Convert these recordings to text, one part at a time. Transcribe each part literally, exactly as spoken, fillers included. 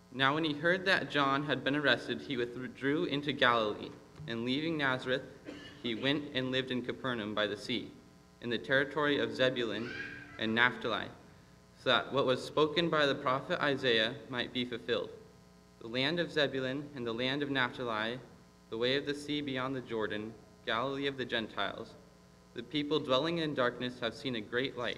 Now when he heard that John had been arrested, he withdrew into Galilee, and leaving Nazareth, he went and lived in Capernaum by the sea, in the territory of Zebulun and Naphtali, so that what was spoken by the prophet Isaiah might be fulfilled. The land of Zebulun and the land of Naphtali, the way of the sea beyond the Jordan, Galilee of the Gentiles. The people dwelling in darkness have seen a great light.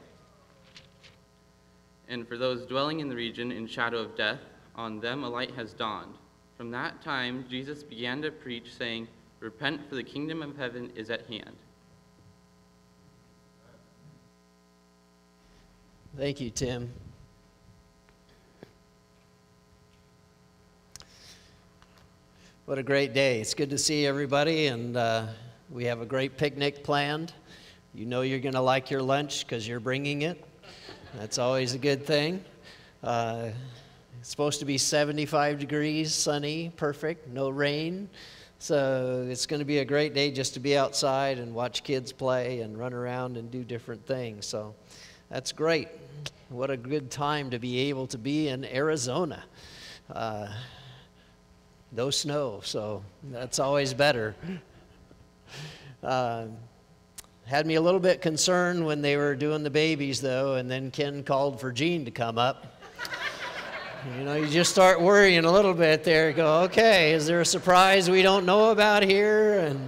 And for those dwelling in the region in shadow of death, on them a light has dawned. From that time Jesus began to preach, saying, Repent, for the kingdom of heaven is at hand. Thank you, Tim. What a great day. It's good to see everybody, and uh, we have a great picnic planned. You know you're going to like your lunch because you're bringing it. That's always a good thing. Uh, it's supposed to be seventy-five degrees, sunny, perfect, no rain. So it's going to be a great day just to be outside and watch kids play and run around and do different things. So that's great. What a good time to be able to be in Arizona. Uh, no snow, so that's always better. Uh, had me a little bit concerned when they were doing the babies, though, and then Ken called for Gene to come up. You know, you just start worrying a little bit there. Go, okay, is there a surprise we don't know about here? And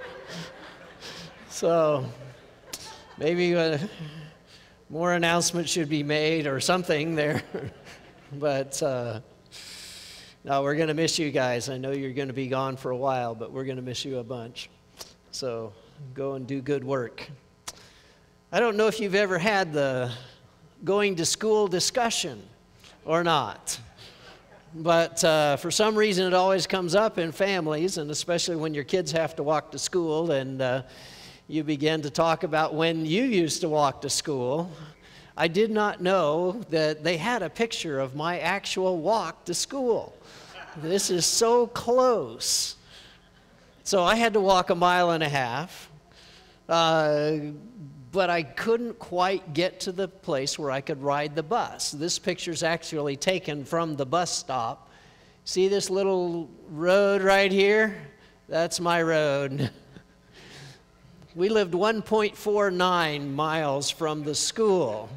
so maybe uh, more announcements should be made or something there. But uh, no, we're going to miss you guys. I know you're going to be gone for a while, but we're going to miss you a bunch. So go and do good work. I don't know if you've ever had the going to school discussion or not. But uh, for some reason it always comes up in families, and especially when your kids have to walk to school, and uh, you begin to talk about when you used to walk to school. I did not know that they had a picture of my actual walk to school. This is so close. So I had to walk a mile and a half. Uh, but I couldn't quite get to the place where I could ride the bus. This picture's actually taken from the bus stop. See this little road right here? That's my road. We lived one point four nine miles from the school.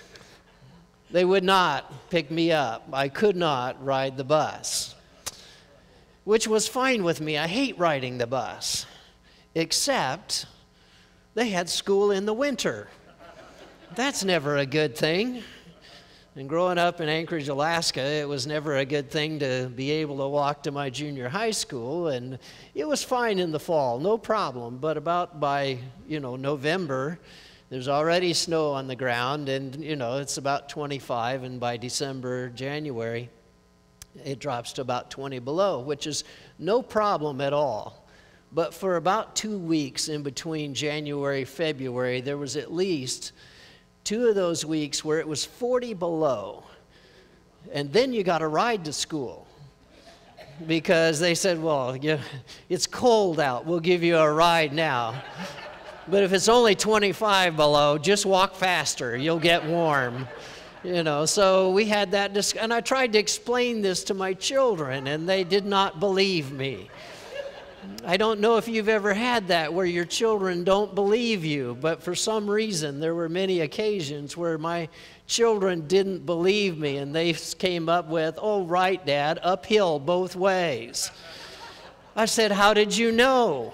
They would not pick me up. I could not ride the bus, which was fine with me. I hate riding the bus, except they had school in the winter. That's never a good thing. And growing up in Anchorage, Alaska, it was never a good thing to be able to walk to my junior high school. And it was fine in the fall, no problem. But about by, you know, November, there's already snow on the ground. And, you know, it's about twenty-five. And by December, January, it drops to about twenty below, which is no problem at all. But for about two weeks in between January and February, there was at least two of those weeks where it was forty below. And then you got a ride to school because they said, well, yeah, it's cold out. We'll give you a ride now. But if it's only twenty-five below, just walk faster. You'll get warm. You know, so we had that, dis- and I tried to explain this to my children, and they did not believe me. I don't know if you've ever had that where your children don't believe you, but for some reason there were many occasions where my children didn't believe me, and they came up with, oh, right, Dad, uphill both ways. I said, how did you know?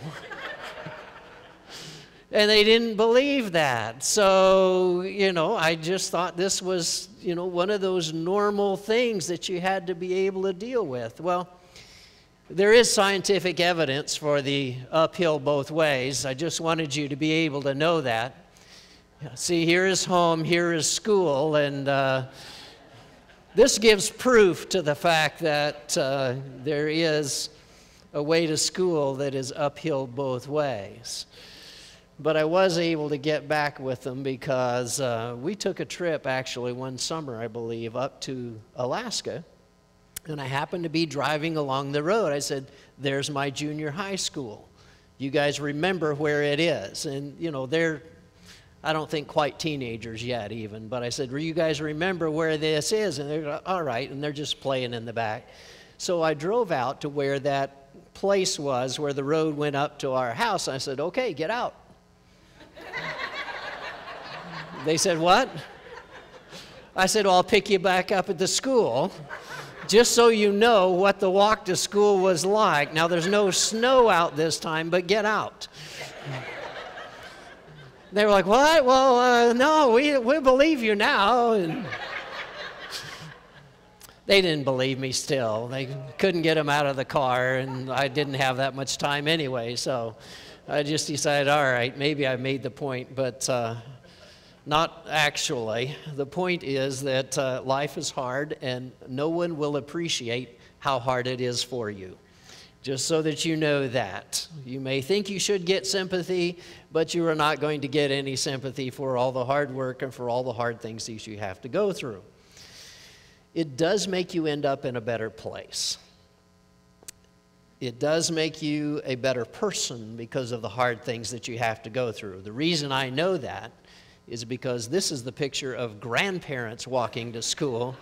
And they didn't believe that. So, you know, I just thought this was, you know, one of those normal things that you had to be able to deal with. Well, there is scientific evidence for the uphill both ways. I just wanted you to be able to know that. See, here is home, here is school, and uh, this gives proof to the fact that uh, there is a way to school that is uphill both ways. But I was able to get back with them because uh, we took a trip actually one summer, I believe, up to Alaska. And I happened to be driving along the road. I said, there's my junior high school. You guys remember where it is. And, you know, they're, I don't think quite teenagers yet even, but I said, "Well, you guys remember where this is?" And they're like, "All right," and they're just playing in the back. So I drove out to where that place was, where the road went up to our house. I said, "Okay, get out." They said, "What?" I said, "Well, I'll pick you back up at the school, just so you know what the walk to school was like. Now, there's no snow out this time, but get out." They were like, "What?" "Well, uh, no, we, we believe you now." And they didn't believe me still. They couldn't get him out of the car, and I didn't have that much time anyway. So I just decided, all right, maybe I made the point, but uh, not actually. The point is that uh, life is hard, and no one will appreciate how hard it is for you. Just so that you know that. You may think you should get sympathy, but you are not going to get any sympathy for all the hard work and for all the hard things that you have to go through. It does make you end up in a better place. It does make you a better person because of the hard things that you have to go through. The reason I know that is because this is the picture of grandparents walking to school.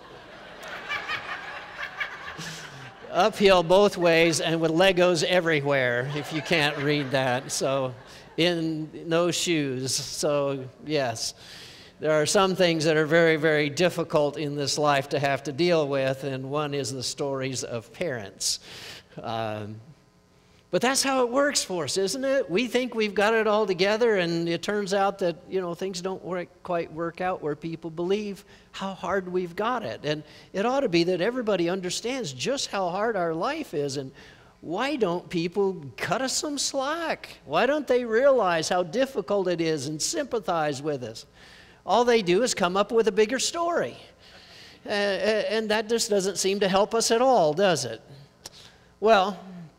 Uphill both ways and with Legos everywhere, if you can't read that. So, in no shoes. So, yes, there are some things that are very, very difficult in this life to have to deal with, and one is the stories of parents. Um, But that's how it works for us, isn't it? We think we've got it all together, and it turns out that, you know, things don't work, quite work out where people believe how hard we've got it. And it ought to be that everybody understands just how hard our life is, and why don't people cut us some slack? Why don't they realize how difficult it is and sympathize with us? All they do is come up with a bigger story. Uh, and that just doesn't seem to help us at all, does it? Well,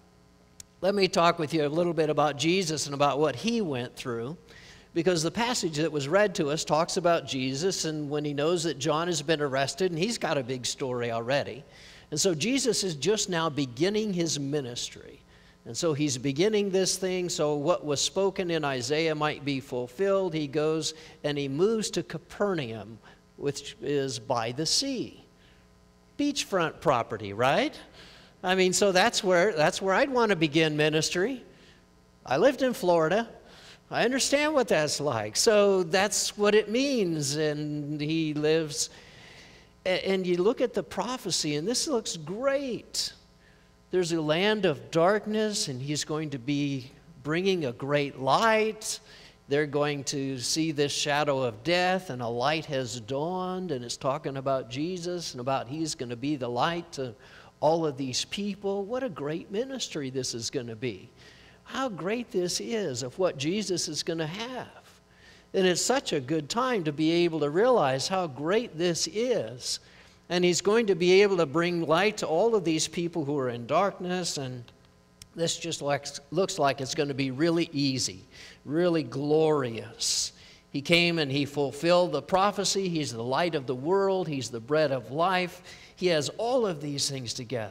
let me talk with you a little bit about Jesus and about what he went through, because the passage that was read to us talks about Jesus and when he knows that John has been arrested, and he's got a big story already. And so Jesus is just now beginning his ministry. And so he's beginning this thing so what was spoken in Isaiah might be fulfilled. He goes and he moves to Capernaum, which is by the sea. Beachfront property, right? I mean, so that's where, that's where I'd want to begin ministry. I lived in Florida. I understand what that's like. So that's what it means. And he lives, and you look at the prophecy, and this looks great. There's a land of darkness, and he's going to be bringing a great light. They're going to see this shadow of death, and a light has dawned, and it's talking about Jesus and about he's going to be the light to all of these people. What a great ministry this is going to be. How great this is of what Jesus is going to have. And it's such a good time to be able to realize how great this is. And he's going to be able to bring light to all of these people who are in darkness. And this just looks, looks like it's going to be really easy, really glorious. He came and he fulfilled the prophecy. He's the light of the world. He's the bread of life. He has all of these things together.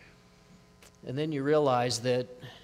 And then you realize that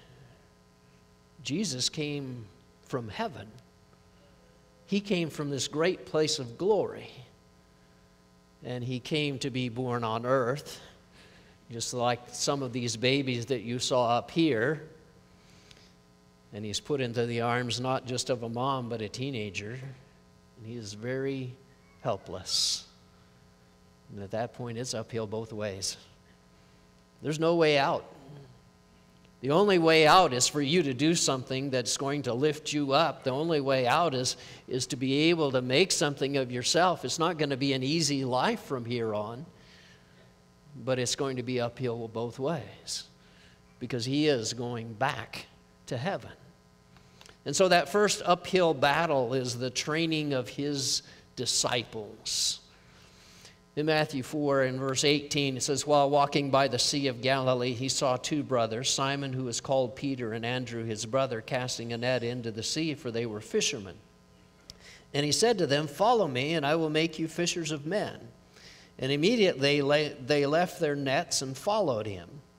Jesus came from heaven. He came from this great place of glory. And he came to be born on earth, just like some of these babies that you saw up here. And he's put into the arms not just of a mom, but a teenager. And he is very helpless. And at that point, it's uphill both ways. There's no way out. The only way out is for you to do something that's going to lift you up. The only way out is, is to be able to make something of yourself. It's not going to be an easy life from here on, but it's going to be uphill both ways because he is going back to heaven. And so that first uphill battle is the training of his disciples. In Matthew four, in verse eighteen, it says, while walking by the Sea of Galilee, he saw two brothers, Simon, who is called Peter, and Andrew, his brother, casting a net into the sea, for they were fishermen. And he said to them, follow me, and I will make you fishers of men. And immediately they left their nets and followed him.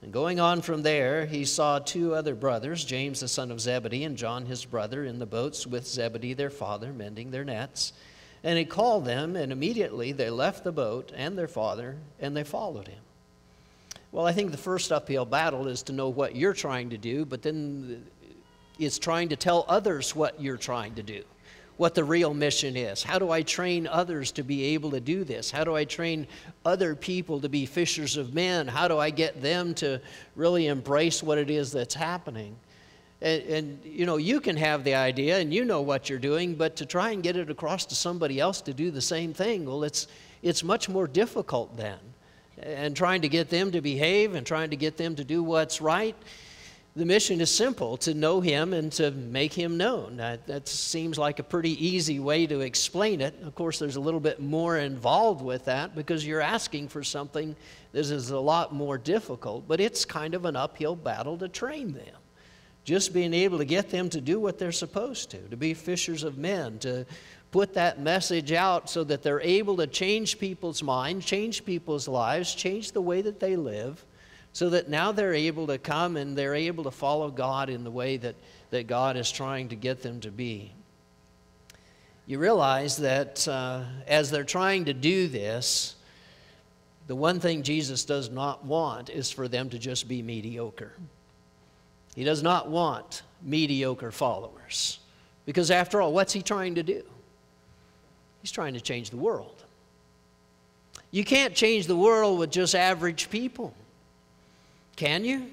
And going on from there, he saw two other brothers, James the son of Zebedee and John his brother, in the boats with Zebedee their father, mending their nets. And he called them, and immediately they left the boat and their father, and they followed him. Well, I think the first uphill battle is to know what you're trying to do, but then it's trying to tell others what you're trying to do, what the real mission is. How do I train others to be able to do this? How do I train other people to be fishers of men? How do I get them to really embrace what it is that's happening? And, and, you know, you can have the idea and you know what you're doing, but to try and get it across to somebody else to do the same thing, well, it's, it's much more difficult then. And trying to get them to behave and trying to get them to do what's right, the mission is simple: to know him and to make him known. That, that seems like a pretty easy way to explain it. Of course, there's a little bit more involved with that because you're asking for something that is a lot more difficult, but it's kind of an uphill battle to train them. Just being able to get them to do what they're supposed to, to be fishers of men, to put that message out so that they're able to change people's minds, change people's lives, change the way that they live, so that now they're able to come and they're able to follow God in the way that, that God is trying to get them to be. You realize that uh, as they're trying to do this, the one thing Jesus does not want is for them to just be mediocre. He does not want mediocre followers. Because after all, what's he trying to do? He's trying to change the world. You can't change the world with just average people. Can you?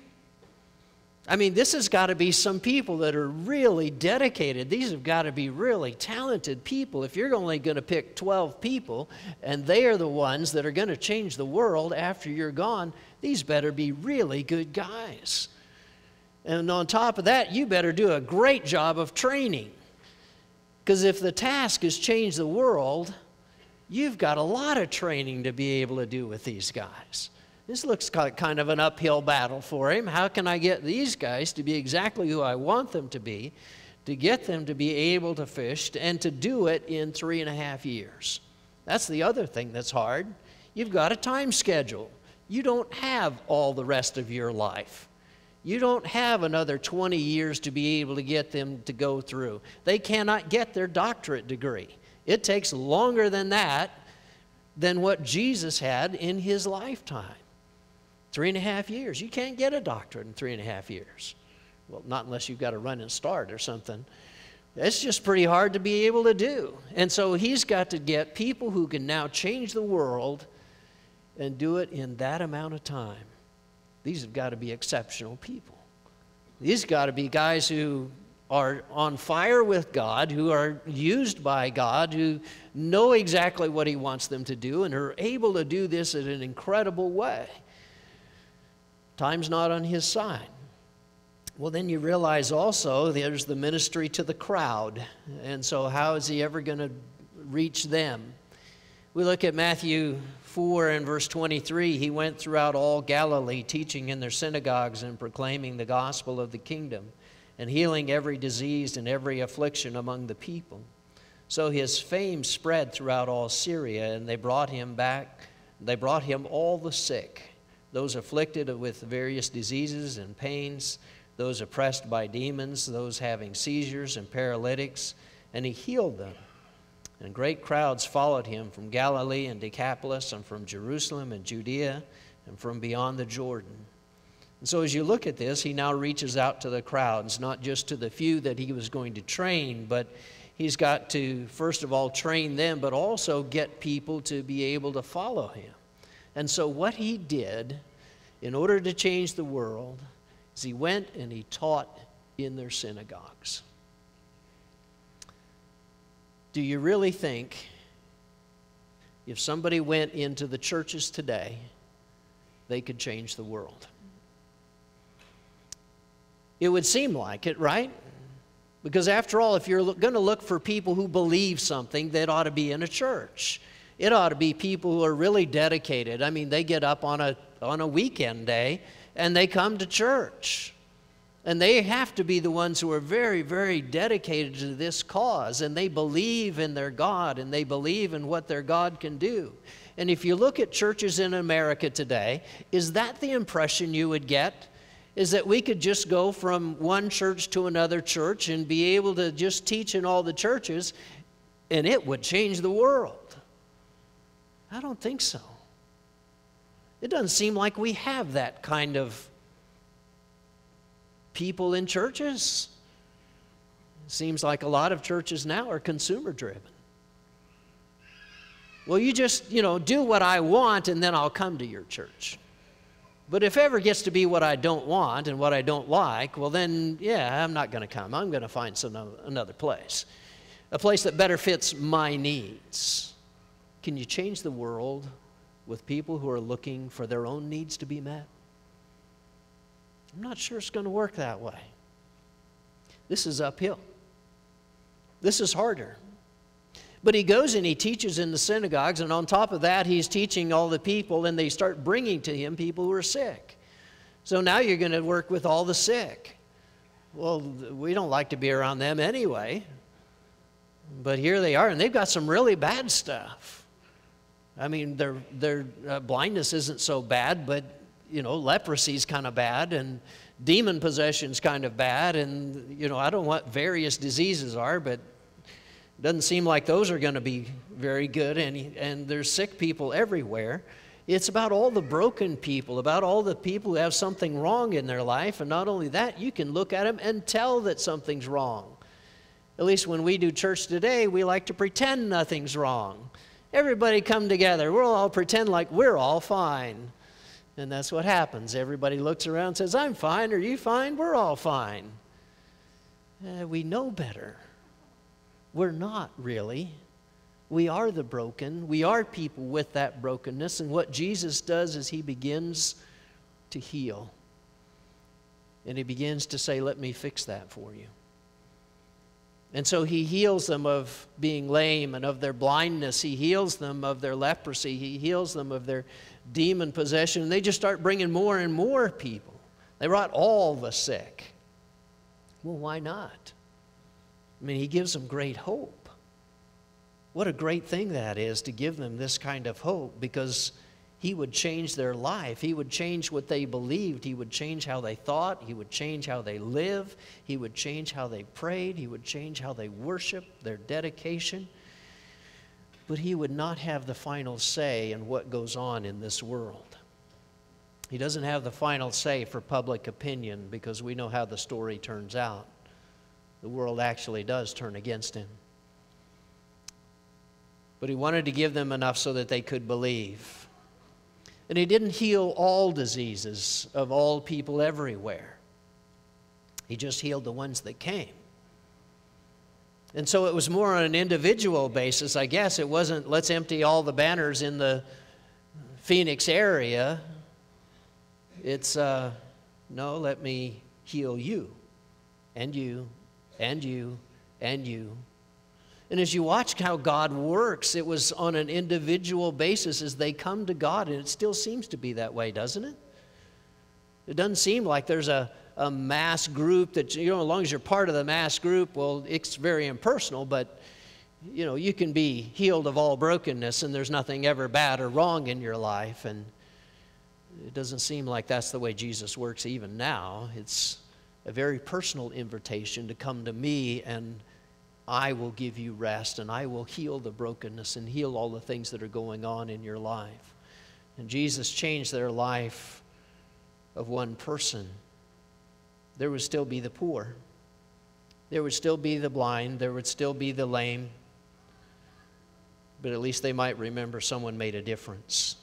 I mean, this has got to be some people that are really dedicated. These have got to be really talented people. If you're only going to pick twelve people and they are the ones that are going to change the world after you're gone, these better be really good guys. And on top of that, you better do a great job of training. Because if the task is change the world, you've got a lot of training to be able to do with these guys. This looks kind of an uphill battle for him. How can I get these guys to be exactly who I want them to be, to get them to be able to fish, and to do it in three and a half years? That's the other thing that's hard. You've got a time schedule. You don't have all the rest of your life. You don't have another twenty years to be able to get them to go through. They cannot get their doctorate degree. It takes longer than that, than what Jesus had in his lifetime. Three and a half years. You can't get a doctorate in three and a half years. Well, not unless you've got a running start or something. It's just pretty hard to be able to do. And so he's got to get people who can now change the world and do it in that amount of time. These have got to be exceptional people. These have got to be guys who are on fire with God, who are used by God, who know exactly what he wants them to do and are able to do this in an incredible way. Time's not on his side. Well, then you realize also there's the ministry to the crowd. And so how is he ever going to reach them? We look at Matthew four and verse twenty-three. He went throughout all Galilee, teaching in their synagogues and proclaiming the gospel of the kingdom, and healing every disease and every affliction among the people. So his fame spread throughout all Syria, and they brought him back. They brought him all the sick, those afflicted with various diseases and pains, those oppressed by demons, those having seizures and paralytics, and he healed them. And great crowds followed him from Galilee and Decapolis and from Jerusalem and Judea and from beyond the Jordan. And so as you look at this, he now reaches out to the crowds, not just to the few that he was going to train, but he's got to, first of all, train them, but also get people to be able to follow him. And so what he did in order to change the world is he went and he taught in their synagogues. Do you really think if somebody went into the churches today, they could change the world? It would seem like it, right? Because after all, if you're going to look for people who believe something, that ought to be in a church. It ought to be people who are really dedicated. I mean, they get up on a, on a weekend day and they come to church. And they have to be the ones who are very, very dedicated to this cause. And they believe in their God, and they believe in what their God can do. And if you look at churches in America today, is that the impression you would get? Is that we could just go from one church to another church and be able to just teach in all the churches and it would change the world? I don't think so. It doesn't seem like we have that kind of people in churches. It seems like a lot of churches now are consumer driven. Well, you just, you know, do what I want and then I'll come to your church. But if it ever gets to be what I don't want and what I don't like, well then, yeah, I'm not going to come. I'm going to find some another place. A place that better fits my needs. Can you change the world with people who are looking for their own needs to be met? I'm not sure it's going to work that way. This is uphill. This is harder. But he goes and he teaches in the synagogues, and on top of that, he's teaching all the people, and they start bringing to him people who are sick. So now you're going to work with all the sick. Well, we don't like to be around them anyway. But here they are, and they've got some really bad stuff. I mean, their, their uh, blindness isn't so bad, but, you know, leprosy's kind of bad, and demon possession's kind of bad, and, you know, I don't know what various diseases are, but it doesn't seem like those are going to be very good, and, and there's sick people everywhere. It's about all the broken people, about all the people who have something wrong in their life, and not only that, you can look at them and tell that something's wrong. At least when we do church today, we like to pretend nothing's wrong. Everybody come together. We'll all pretend like we're all fine. And that's what happens. Everybody looks around and says, I'm fine. Are you fine? We're all fine. Uh, we know better. We're not really. We are the broken. We are people with that brokenness. And what Jesus does is he begins to heal. And he begins to say, let me fix that for you. And so he heals them of being lame and of their blindness. He heals them of their leprosy. He heals them of their demon possession. And they just start bringing more and more people. They brought all the sick. Well, why not? I mean, he gives them great hope. What a great thing that is to give them this kind of hope, because he would change their life. He would change what they believed. He would change how they thought. He would change how they live. He would change how they prayed. He would change how they worshiped, their dedication. But he would not have the final say in what goes on in this world. He doesn't have the final say for public opinion, because we know how the story turns out. The world actually does turn against him. But he wanted to give them enough so that they could believe. And he didn't heal all diseases of all people everywhere. He just healed the ones that came. And so it was more on an individual basis, I guess. It wasn't, let's empty all the banners in the Phoenix area. It's, uh, no, let me heal you, and you, and you, and you. And as you watch how God works, it was on an individual basis as they come to God, and it still seems to be that way, doesn't it? It doesn't seem like there's a, a mass group that, you know, as long as you're part of the mass group, well, it's very impersonal, but, you know, you can be healed of all brokenness and there's nothing ever bad or wrong in your life. And it doesn't seem like that's the way Jesus works even now. It's a very personal invitation to come to me, and I will give you rest, and I will heal the brokenness and heal all the things that are going on in your life. And Jesus changed their life of one person. There would still be the poor. There would still be the blind. There would still be the lame. But at least they might remember someone made a difference.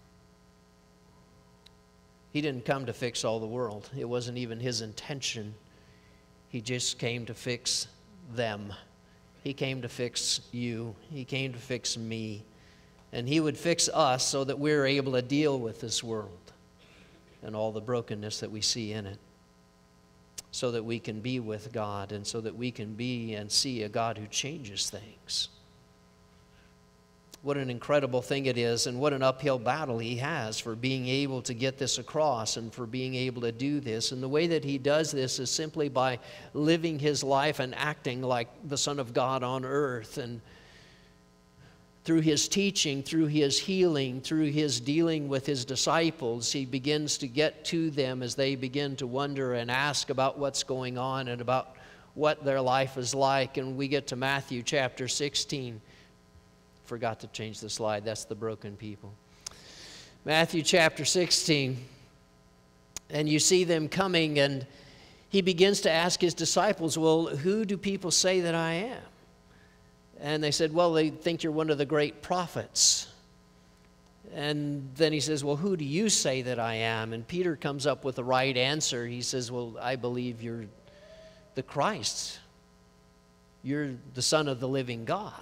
He didn't come to fix all the world. It wasn't even his intention. He just came to fix them. He came to fix you. He came to fix me. And he would fix us so that we're able to deal with this world and all the brokenness that we see in it, so that we can be with God, and so that we can be and see a God who changes things. What an incredible thing it is, and what an uphill battle he has for being able to get this across and for being able to do this. And the way that he does this is simply by living his life and acting like the Son of God on earth, and through his teaching, through his healing, through his dealing with his disciples, he begins to get to them as they begin to wonder and ask about what's going on and about what their life is like. And we get to Matthew chapter sixteen. Forgot to change the slide. That's the broken people. Matthew chapter sixteen. And you see them coming, and he begins to ask his disciples, well, who do people say that I am? And they said, well, they think you're one of the great prophets. And then he says, well, who do you say that I am? And Peter comes up with the right answer. He says, well, I believe you're the Christ. You're the Son of the living God.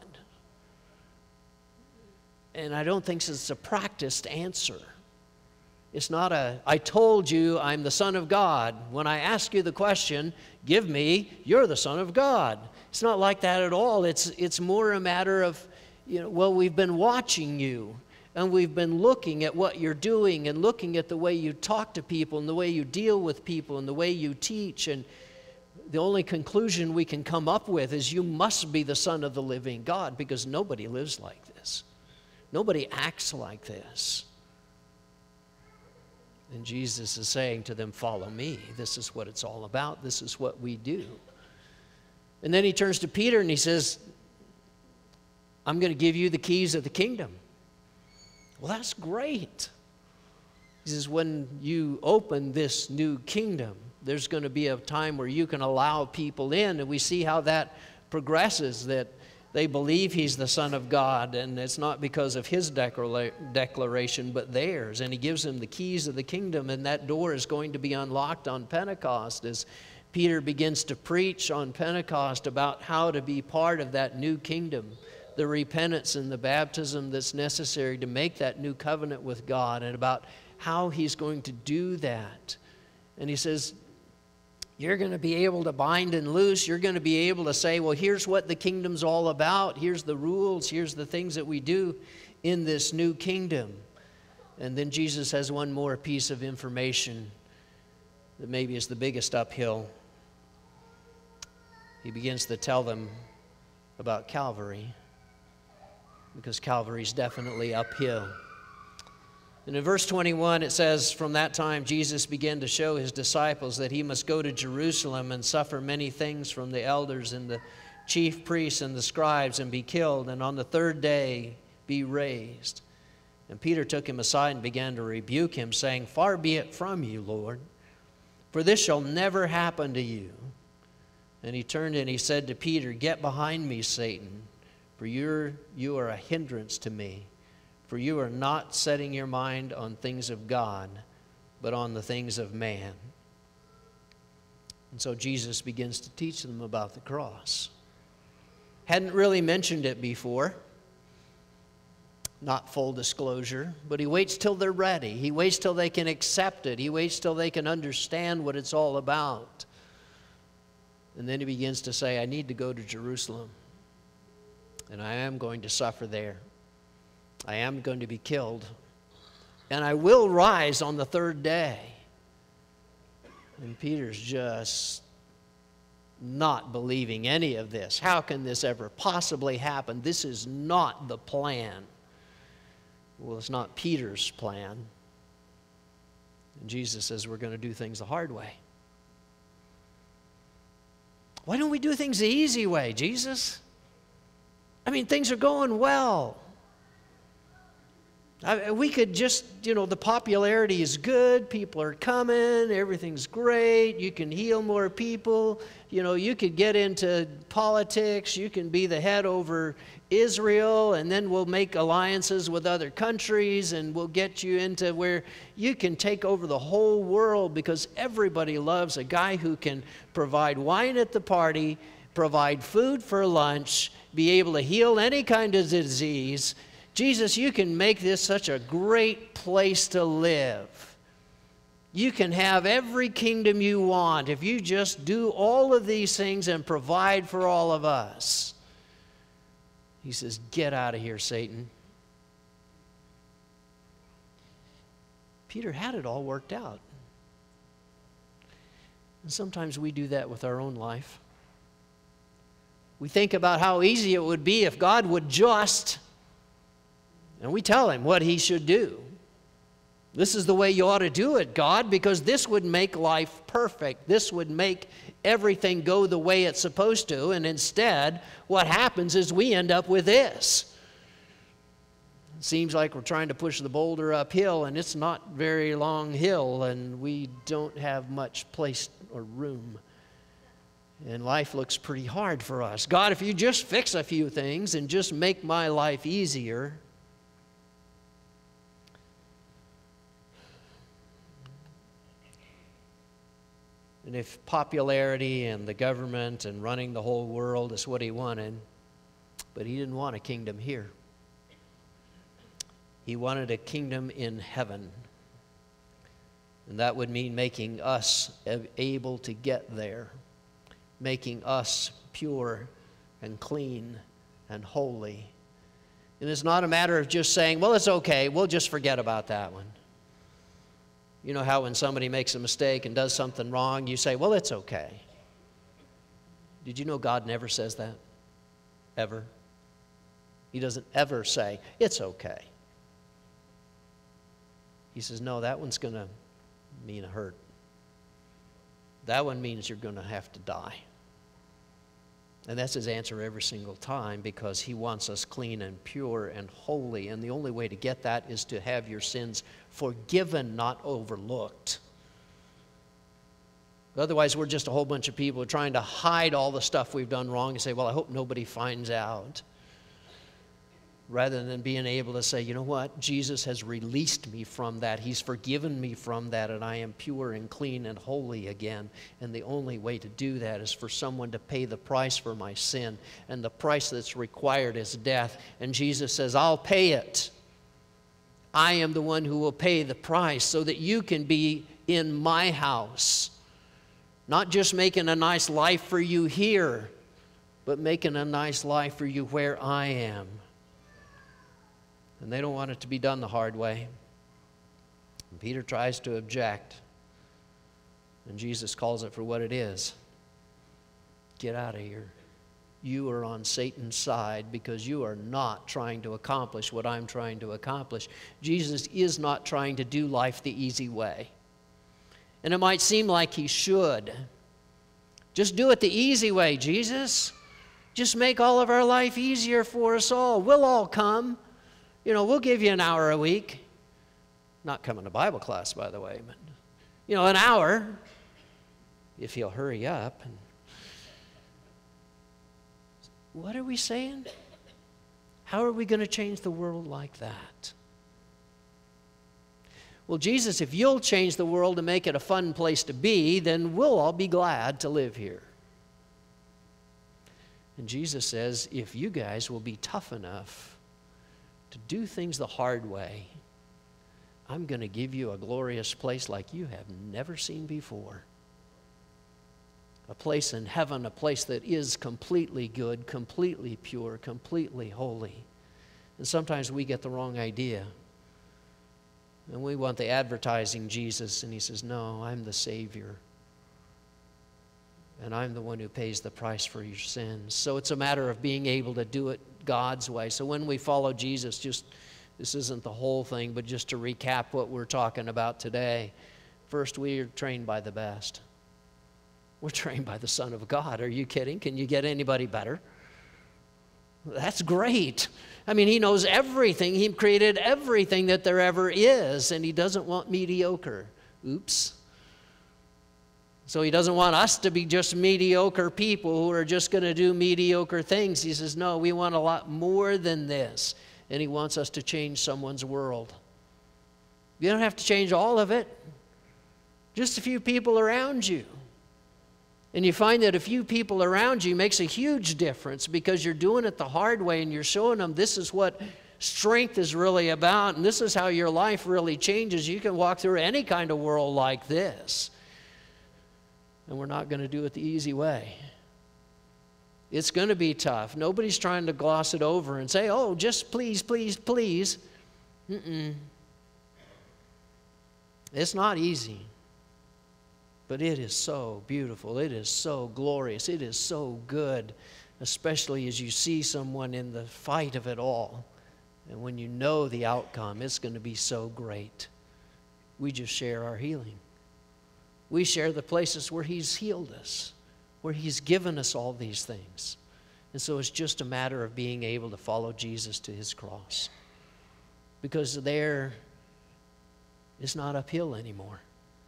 And I don't think it's a practiced answer. It's not a, I told you I'm the Son of God. When I ask you the question, give me, you're the Son of God. It's not like that at all. It's, it's more a matter of, you know, well, we've been watching you, and we've been looking at what you're doing and looking at the way you talk to people and the way you deal with people and the way you teach. And the only conclusion we can come up with is you must be the Son of the living God, because nobody lives like this. Nobody acts like this. And Jesus is saying to them, follow me. This is what it's all about. This is what we do. And then he turns to Peter and he says, I'm going to give you the keys of the kingdom. Well, that's great. He says, when you open this new kingdom, there's going to be a time where you can allow people in. And we see how that progresses, that they believe he's the Son of God, and it's not because of his declara- declaration, but theirs. And he gives them the keys of the kingdom, and that door is going to be unlocked on Pentecost as Peter begins to preach on Pentecost about how to be part of that new kingdom, the repentance and the baptism that's necessary to make that new covenant with God, and about how he's going to do that. And he says, you're going to be able to bind and loose. You're going to be able to say, well, here's what the kingdom's all about. Here's the rules. Here's the things that we do in this new kingdom. And then Jesus has one more piece of information that maybe is the biggest uphill. He begins to tell them about Calvary, because Calvary's definitely uphill. And in verse twenty-one, it says, from that time Jesus began to show his disciples that he must go to Jerusalem and suffer many things from the elders and the chief priests and the scribes, and be killed, and on the third day be raised. And Peter took him aside and began to rebuke him, saying, far be it from you, Lord, for this shall never happen to you. And he turned and he said to Peter, get behind me, Satan, for you're, you are a hindrance to me. For you are not setting your mind on things of God, but on the things of man. And so Jesus begins to teach them about the cross. Hadn't really mentioned it before. Not full disclosure, but he waits till they're ready. He waits till they can accept it. He waits till they can understand what it's all about. And then he begins to say, I need to go to Jerusalem, and I am going to suffer there. I am going to be killed, and I will rise on the third day. And Peter's just not believing any of this. How can this ever possibly happen? This is not the plan. Well, it's not Peter's plan. And Jesus says we're going to do things the hard way. Why don't we do things the easy way, Jesus? I mean, things are going well. I, we could just, you know, the popularity is good, people are coming, everything's great, you can heal more people, you know, you could get into politics, you can be the head over Israel, and then we'll make alliances with other countries, and we'll get you into where you can take over the whole world, because everybody loves a guy who can provide wine at the party, provide food for lunch, be able to heal any kind of disease. Jesus, you can make this such a great place to live. You can have every kingdom you want if you just do all of these things and provide for all of us. He says, get out of here, Satan. Peter had it all worked out. And sometimes we do that with our own life. We think about how easy it would be if God would just... And we tell him what he should do. This is the way you ought to do it, God, because this would make life perfect. This would make everything go the way it's supposed to. And instead, what happens is we end up with this. It seems like we're trying to push the boulder uphill, and it's not very long hill, and we don't have much place or room. And life looks pretty hard for us. God, if you just fix a few things and just make my life easier. And if popularity and the government and running the whole world is what he wanted, but he didn't want a kingdom here. He wanted a kingdom in heaven. And that would mean making us able to get there, making us pure and clean and holy. And it's not a matter of just saying, well, it's okay, we'll just forget about that one. You know how when somebody makes a mistake and does something wrong, you say, well, it's okay. Did you know God never says that? Ever? He doesn't ever say, it's okay. He says, no, that one's going to mean a hurt. That one means you're going to have to die. And that's his answer every single time, because he wants us clean and pure and holy. And the only way to get that is to have your sins forgiven, not overlooked. Otherwise, we're just a whole bunch of people trying to hide all the stuff we've done wrong and say, well, I hope nobody finds out. Rather than being able to say, you know what? Jesus has released me from that. He's forgiven me from that, and I am pure and clean and holy again. And the only way to do that is for someone to pay the price for my sin. And the price that's required is death. And Jesus says, I'll pay it. I am the one who will pay the price so that you can be in my house. Not just making a nice life for you here, but making a nice life for you where I am. And they don't want it to be done the hard way. And Peter tries to object. And Jesus calls it for what it is. Get out of here. You are on Satan's side because you are not trying to accomplish what I'm trying to accomplish. Jesus is not trying to do life the easy way. And it might seem like he should. Just do it the easy way, Jesus. Just make all of our life easier for us all. We'll all come. You know, we'll give you an hour a week. Not coming to Bible class, by the way, but, you know, an hour, if you'll hurry up. And what are we saying? How are we going to change the world like that? Well, Jesus, if you'll change the world to make it a fun place to be, then we'll all be glad to live here. And Jesus says, if you guys will be tough enough to do things the hard way, I'm going to give you a glorious place like you have never seen before. A place in heaven, a place that is completely good, completely pure, completely holy. And sometimes we get the wrong idea. And we want the advertising Jesus, and he says, no, I'm the Savior. And I'm the one who pays the price for your sins. So it's a matter of being able to do it God's way. So when we follow Jesus, just this isn't the whole thing, but just to recap what we're talking about today. First, we are trained by the best. We're trained by the Son of God. Are you kidding? Can you get anybody better? That's great. I mean, he knows everything. He created everything that there ever is, and he doesn't want mediocre. Oops. So he doesn't want us to be just mediocre people who are just going to do mediocre things. He says, no, we want a lot more than this. And he wants us to change someone's world. You don't have to change all of it. Just a few people around you. And you find that a few people around you makes a huge difference because you're doing it the hard way and you're showing them this is what strength is really about and this is how your life really changes. You can walk through any kind of world like this. And we're not going to do it the easy way. It's going to be tough. Nobody's trying to gloss it over and say, oh, just please, please, please. Mm-mm. It's not easy. But it is so beautiful. It is so glorious. It is so good, especially as you see someone in the fight of it all And when you know the outcome, it's going to be so great. We just share our healing. We share the places where He's healed us, where He's given us all these things. And so it's just a matter of being able to follow Jesus to His cross. Because there, it's not uphill anymore.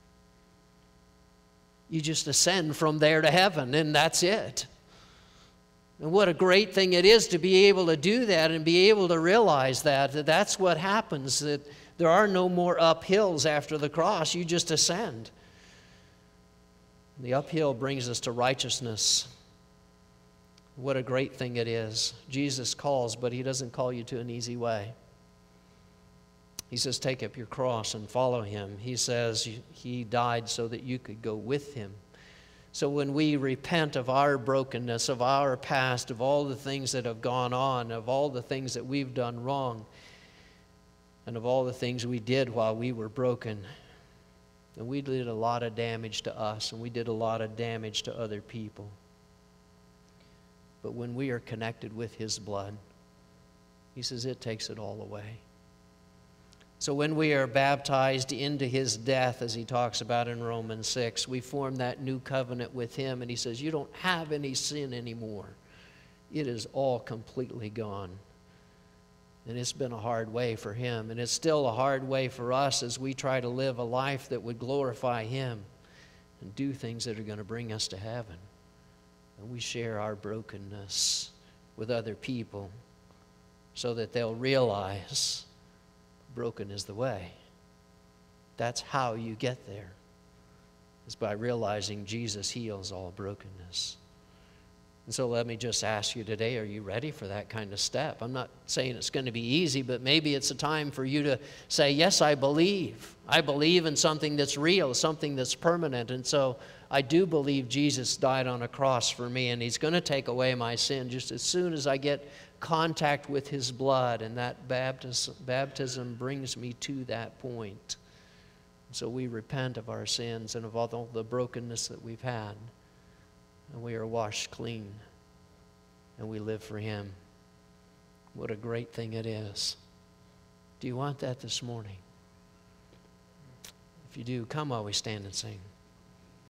You just ascend from there to heaven, and that's it. And what a great thing it is to be able to do that and be able to realize that, that that's what happens, that there are no more uphills after the cross. You just ascend. The uphill brings us to righteousness. What a great thing it is. Jesus calls, but He doesn't call you to an easy way. He says, take up your cross and follow Him. He says He died so that you could go with Him. So when we repent of our brokenness, of our past, of all the things that have gone on, of all the things that we've done wrong, and of all the things we did while we were broken, and we did a lot of damage to us, and we did a lot of damage to other people. But when we are connected with His blood, He says it takes it all away. So when we are baptized into His death, as He talks about in Romans six, we form that new covenant with Him, and He says, you don't have any sin anymore. It is all completely gone. And it's been a hard way for Him, and it's still a hard way for us as we try to live a life that would glorify Him and do things that are going to bring us to heaven. And we share our brokenness with other people so that they'll realize broken is the way. That's how you get there, is by realizing Jesus heals all brokenness. And so let me just ask you today, are you ready for that kind of step? I'm not saying it's going to be easy, but maybe it's a time for you to say, yes, I believe. I believe in something that's real, something that's permanent. And so I do believe Jesus died on a cross for me, and He's going to take away my sin just as soon as I get contact with His blood, and that baptism, baptism brings me to that point. So we repent of our sins and of all the brokenness that we've had, and we are washed clean, and we live for Him. What a great thing it is. Do you want that this morning? If you do, come while we stand and sing.